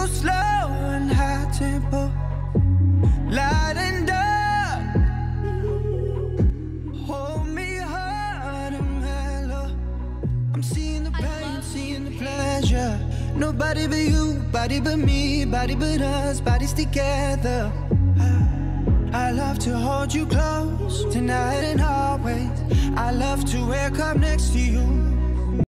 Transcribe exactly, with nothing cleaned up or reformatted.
slow and high tempo, light and dark. Hold me hard and mellow. I'm seeing the pain, seeing the pleasure. Nobody but you, body but me, body but us, bodies together. I love to hold you close, tonight and always. I love to wake up next to you.